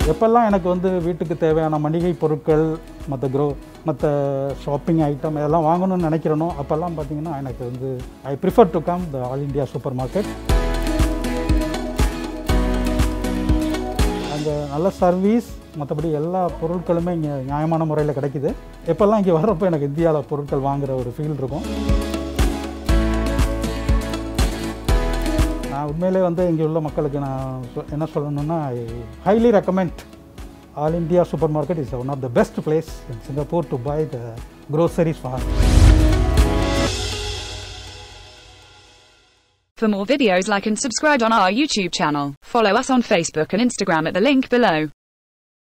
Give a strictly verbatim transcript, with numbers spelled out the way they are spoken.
எப்பெல்லாம் எனக்கு வந்து வீட்டுக்கு தேவையான மளிகை பொருட்கள் மற்ற க்ரோ மற்ற ஷாப்பிங் ஐட்டம் இதெல்லாம் வாங்கணும்னு நினைக்கிறேனோ அப்போல்லாம் பார்த்தீங்கன்னா எனக்கு வந்து I prefer to come the all India supermarket. அங்கே நல்ல சர்வீஸ், மற்றபடி எல்லா பொருட்களுமே இங்கே நியாயமான முறையில் கிடைக்குது. எப்போல்லாம் இங்கே வர்றப்போ எனக்கு இந்தியாவில் பொருட்கள் வாங்குகிற ஒரு ஃபீல் இருக்கும். நான் உண்மையிலே வந்து இங்கே உள்ள மக்களுக்கு நான் என்ன சொல்லணும்னா, I highly recommend all India supermarket is one of the best place in Singapore to buy the groceries for. For more videos, like and subscribe on our YouTube channel. Follow us on Facebook and Instagram at the link below.